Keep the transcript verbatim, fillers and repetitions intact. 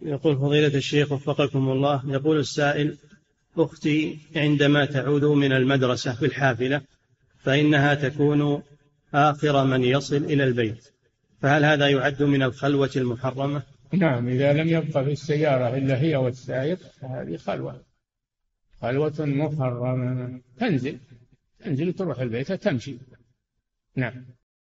يقول فضيلة الشيخ وفقكم الله، يقول السائل: أختي عندما تعود من المدرسة في الحافلة فإنها تكون آخر من يصل إلى البيت، فهل هذا يعد من الخلوة المحرمة؟ نعم، إذا لم يبقى في السيارة إلا هي والسائق فهذه خلوة خلوة محرمة. تنزل تنزل تروح البيت تمشي. نعم.